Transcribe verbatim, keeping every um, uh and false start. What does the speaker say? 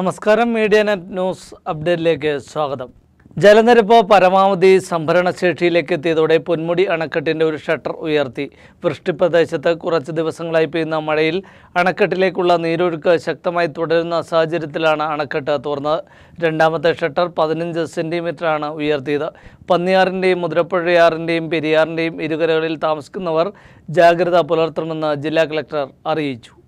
നമസ്കാരം, Medianet news അപ്ഡേറ്റിലേക്ക് സ്വാഗതം. ജലനിരപ്പ് പരമാവധി സംഭരണശേഷിയിലേക്ക് എത്തിയതോടെ പൊന്മുടി അണക്കെട്ടിൻ്റെ ഒരു ഷട്ടർ ഉയർത്തി. വൃഷ്ടിപ്രദേശത്ത് കുറച്ച് ദിവസങ്ങളായി പെയ്യുന്ന മഴയിൽ അണക്കെട്ടിലേക്കുള്ള നീരൊഴുക്ക് ശക്തമായി തുടരുന്ന സാഹചര്യത്തിലാണ് അണക്കെട്ട് തുറന്നത്. രണ്ടാമത്തെ ഷട്ടർ പതിനഞ്ച് സെൻറ്റിമീറ്ററാണ് ഉയർത്തിയത്. പന്നിയാറിൻ്റെയും മുതിരപ്പുഴയാറിൻ്റെയും പെരിയാറിൻ്റെയും ഇരുകരകളിൽ താമസിക്കുന്നവർ ജാഗ്രത പുലർത്തണമെന്ന് ജില്ലാ കളക്ടർ അറിയിച്ചു.